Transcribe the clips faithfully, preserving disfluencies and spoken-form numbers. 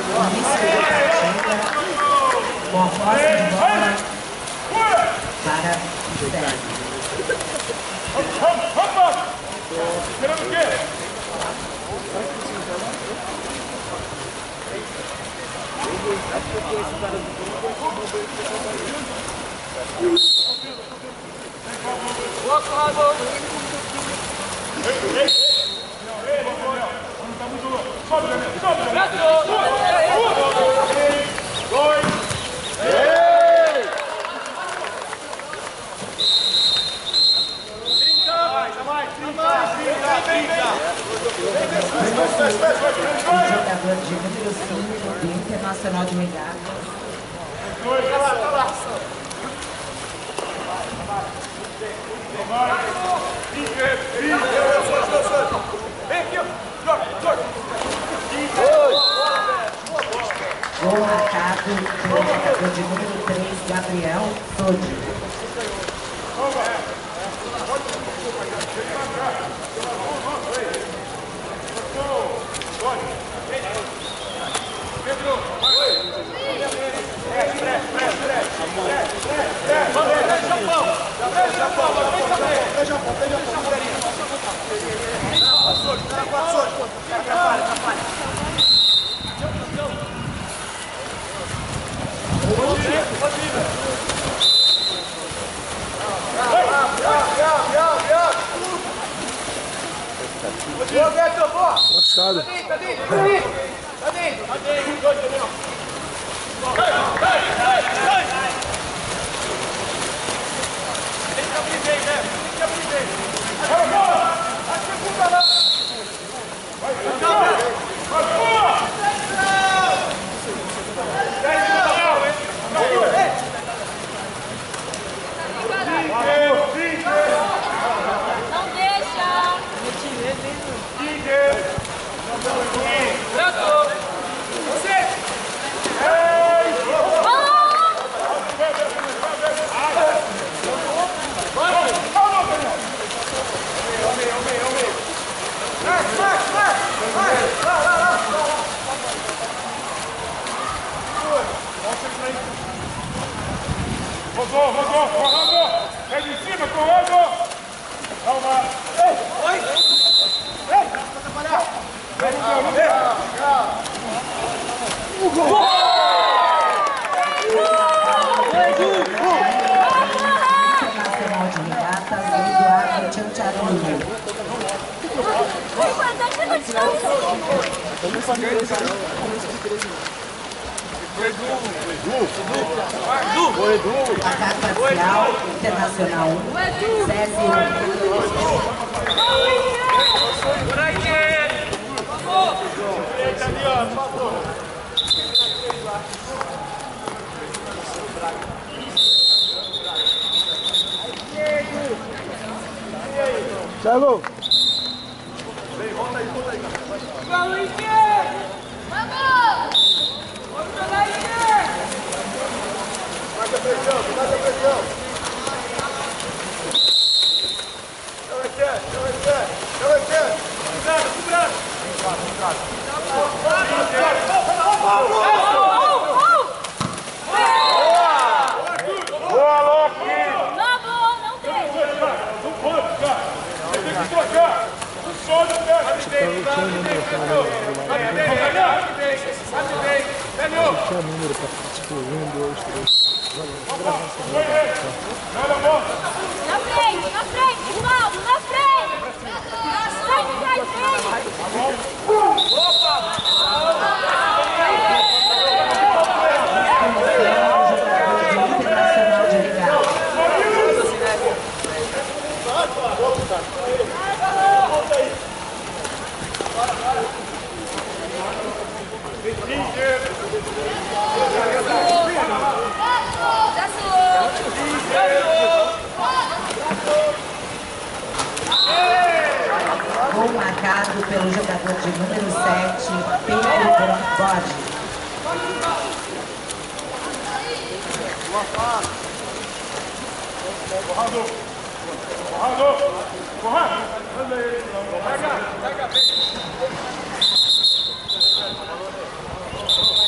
Com a posse de bola para o Sérgio. Esperando o quê? Boa, Corrado! Ei, ei! Não, ei, não, não. Não tá muito louco. Sobe, Daniel, sobe, Daniel. Dois. Ei! trinta. Mais, mais, trinta. trinta. O jogador de número cinco do Internacional de Regata. Dois, tá lá, tá lá. Gol marcado pelo jogador de número três, Gabriel Sodi. Lascado. Tá dentro, tá dentro, tá dentro. Tá dentro, tá dentro. Dois, Daniel. Vai, vai, vai, vai. Tem que abrir bem, né? Tem que abrir bem. Vai, bola. A segunda lá. Vai, vai, vai. Vai, bola. dez minutos, hein? Não deixa! Você! Rodou, rodou, correndo! É de cima, correndo! Calma! Ei! Oi! Ei! Vem, calma, vem! Gol! Internacional de Regatas, Eduardo Tchancharulo. Placar parcial, Internacional um, C S um. Thiago! Vem, volta aí, volta aí. Vamos! Vamos jogar aí! Baixa a pressão, baixa a pressão. Não é certo, não é certo, não é certo. Cuidado, cuidado. Boa, Loki! Não, não, não tem! Não pode, cara. Você tem que trocar. O som não pega. Bate bem, bate bem, bate bem, bate bem. Daniel! Tinha número pra tipo um, dois, três. Na frente, na frente, Paulo, na frente! Sai de trás dele! Internacional de Regatas. Gol marcado pelo jogador de número sete, Pedro Borges. Corrado! Corrado! Corrado! Pega! Pega!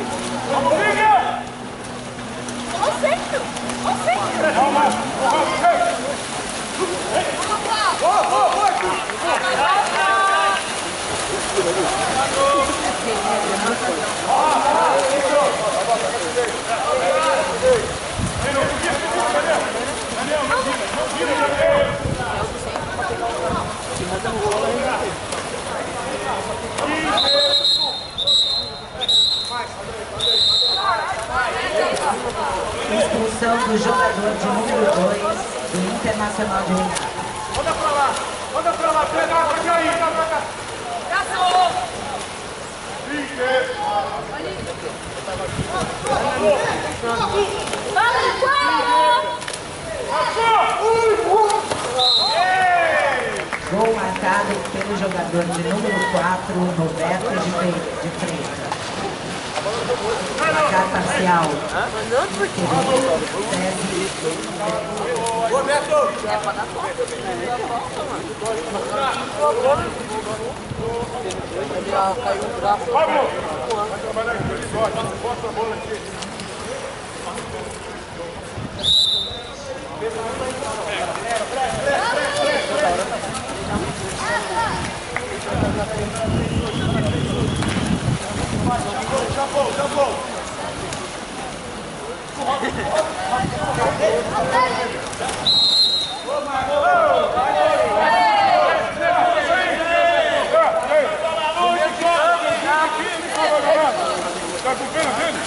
Expulsão do jogador de número dois do Internacional de Renata. Roda pra lá, roda pra lá, pega pra cá aí, tá pra cá. Gol marcado pelo jogador de número quatro, Roberto de Fre- de Freitas. Placar parcial. Caiu o braço. Vai trabalhar aqui, ele gosta, bota a bola aqui. Jambou, jambou. Tá com pena dele?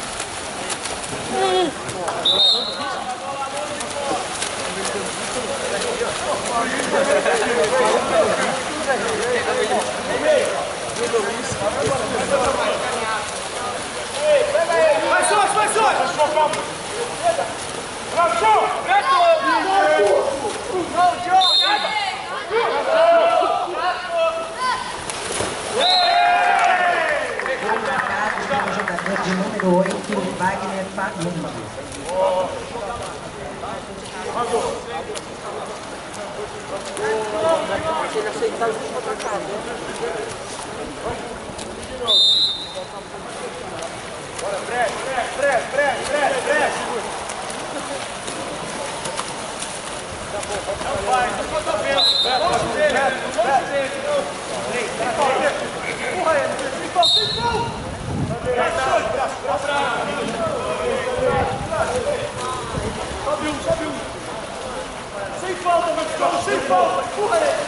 Vai, Sócio, vai, Sócio! Tração! Gol marcado pelo jogador de número oito, Wagner Fagundes. Se ele aceitar, eu vou pra cá. Bora, pré, pré, pré, pré, pré, pré. Não vai, não pode ver. Vamos ver, vamos ver. Empurra ele, sem pau, sem pau. Sobe um, sobe um. Sem falta, Marcelo, sem falta. Empurra ele.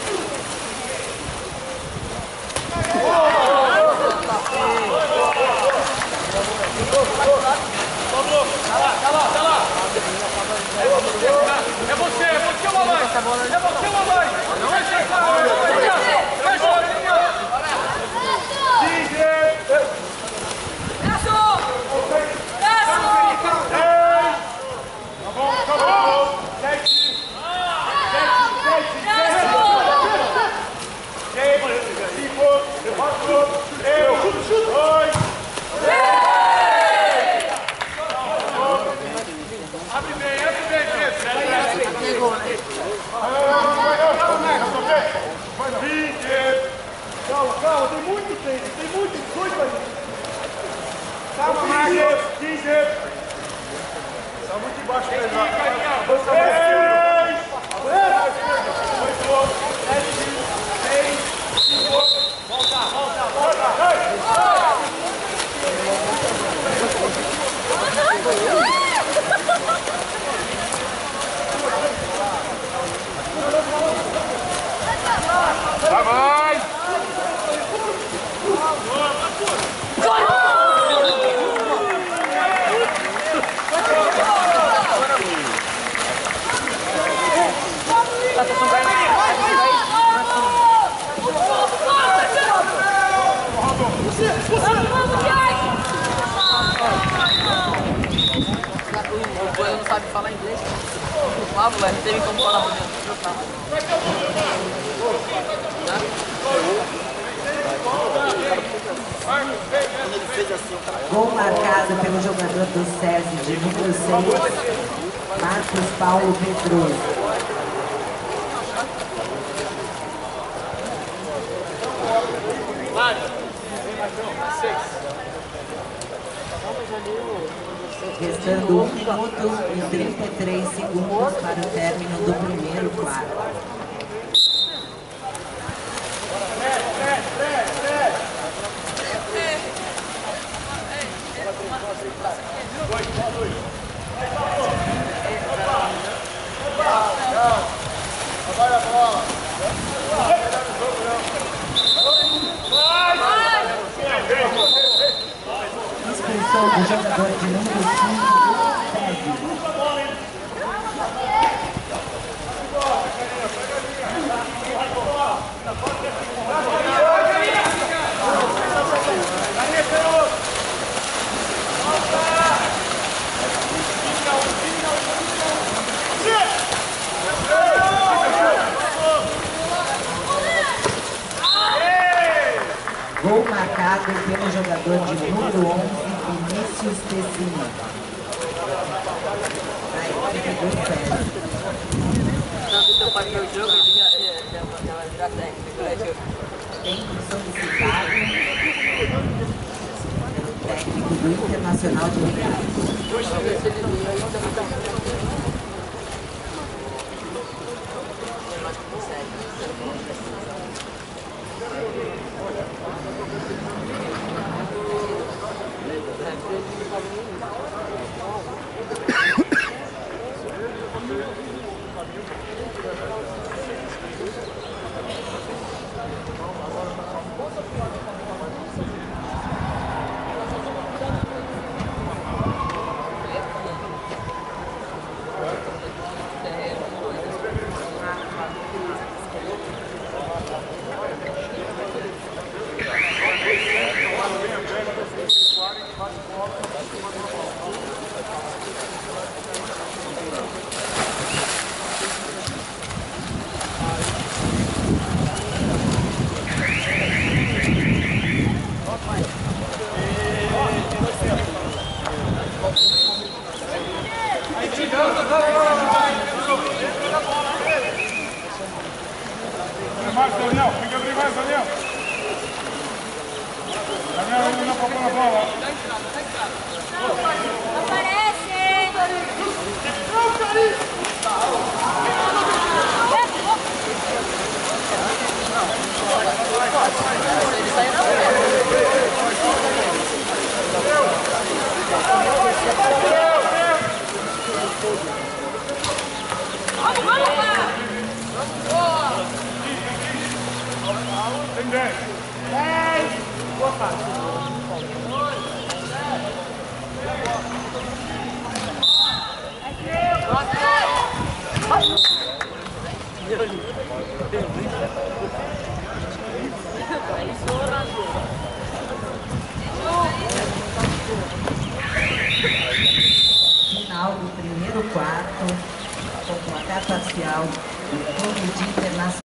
Tá lá, tá lá, tá lá. É você, é você, é você, mamãe. É você, mamãe. Fecha a cara. Fecha a linha. Tá bom, tá bom. Sete. Sete, sete, sete. Seis, cinco, quatro, três, dois. Abre bem, abre bem, Pedro. Pegou, né? Calma, calma, tem muito tempo, tem muito, dois aí. Calma, Marcos, quinze. Tá muito embaixo, Pedro. Seis, oito, sete, seis, cinco. Volta, volta, volta. Vai, vai! O não sabe falar inglês. O Pablo, velho, teve como falar pra mim. Gol marcado pelo jogador do SESI de número seis, Marcos Paulo Pedroso. Restando um minuto e trinta e três segundos para o término do primeiro quarto. Vai a bola! Expulsão do jogador de número cinco, Sérgio. Gol marcado pelo jogador de número onze, Vinícius Tessini, da equipe do Sérgio. Não, se teu pai ver o jogo, ele já, já, já, já vai virar técnico, né, jogo? Tempo solicitado pelo técnico do Internacional de Goiás. Mais, Daniel, fica abrir mais, Daniel. Daniel, ele não pôr na bola. Aparece! Ele saiu na Vamos, vamos, Tem dez. boa parte. Final do primeiro quarto, com placar parcial do Clube de Internacional.